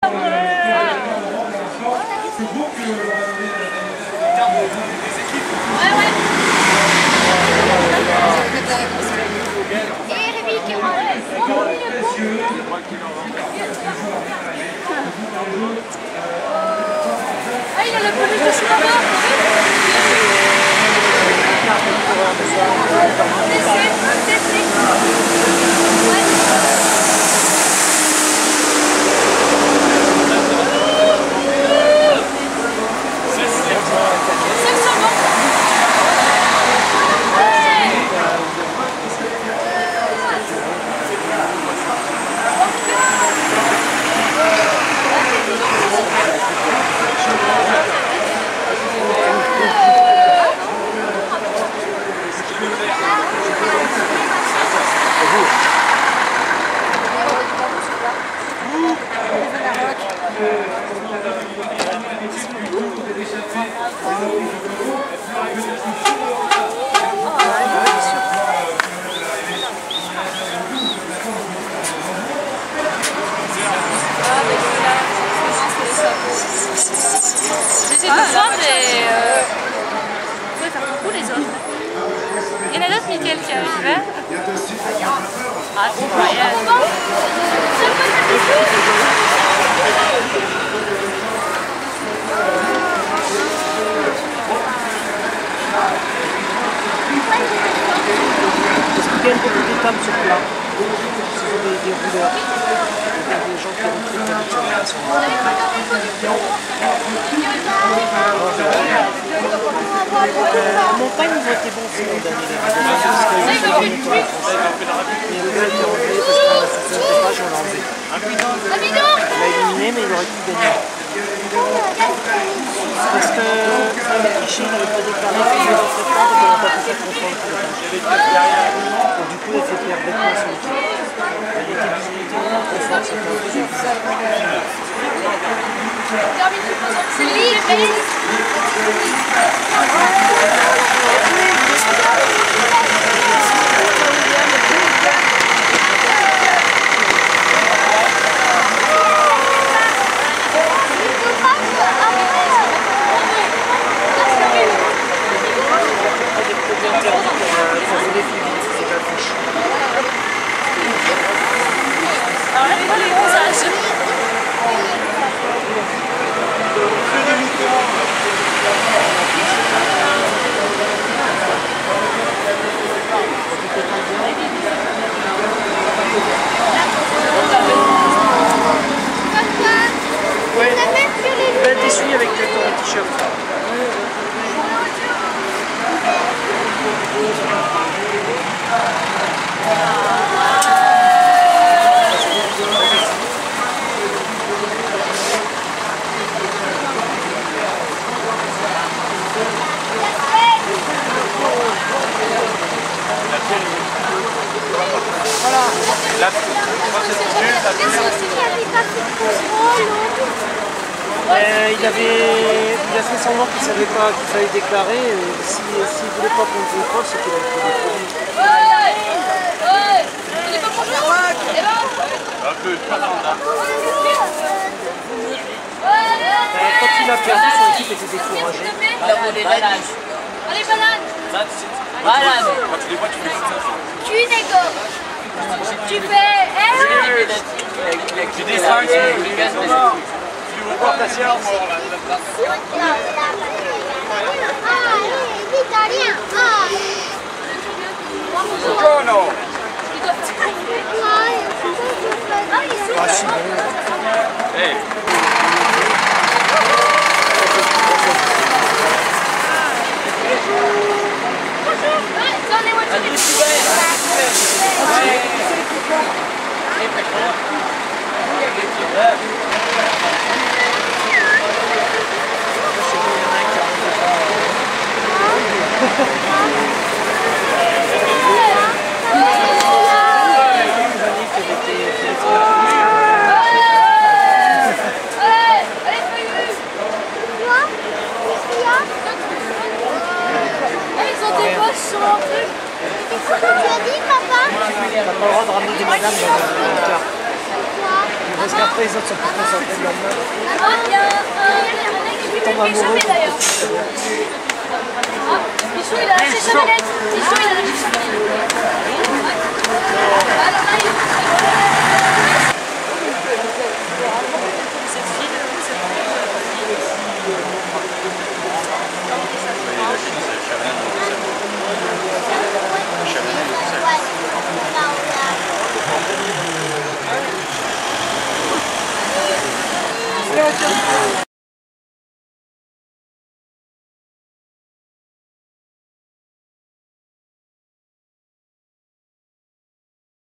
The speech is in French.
Ah, il y a la police de Chimama. J'essaie de voir, mais vous pouvez faire beaucoup les autres. Il y en a d'autres, Mickaël, qui arrivent. Ah, c'est incroyable. Il y a beaucoup de tables sur plat. Des rouleurs. Des gens qui ont pris la montagne, ils ont été bons aussi l'an dernier. Mais le gars était enlevé parce que ça ne fait pas, j'en ai enlevé. Il l'a éliminé, mais il aurait pu gagner. Parce que ça avait triché, il n'avait pas déclaré qu'il était dans cette part, donc on n'a pas pu faire contrôle. Donc du coup, il a fait perdre bêtement son équipe. Il était bizarrement trop fort, c'est pas possible. C'est libre. Alors là, pas les visages. Ouais, ben t'essuies avec ton t-shirt. Il a fait semblant qu'il ne savait pas qu'il fallait déclarer. S'il ne voulait pas qu'on le contrôle, c'est qu'il avait fait des produits. Il est pas bonjour. Quand il a perdu, son équipe était découragée. Il a volé la neige. Allez, banane. Voilà. Quand tu les vois, tu fais ça. Tu négos. Tu fais. Tu descends, tu les gaz, tu veux voir ta science. Buongiorno. Ah, si, bon. Hey. T'as pas le droit de ramener des madames dans un car. Parce qu'après, les autres sont plus concentrés de la main. Il y a un mec qui est échappé d'ailleurs. Michou, il a lâché sa manette. Michou, il a lâché sa manette. Alors là,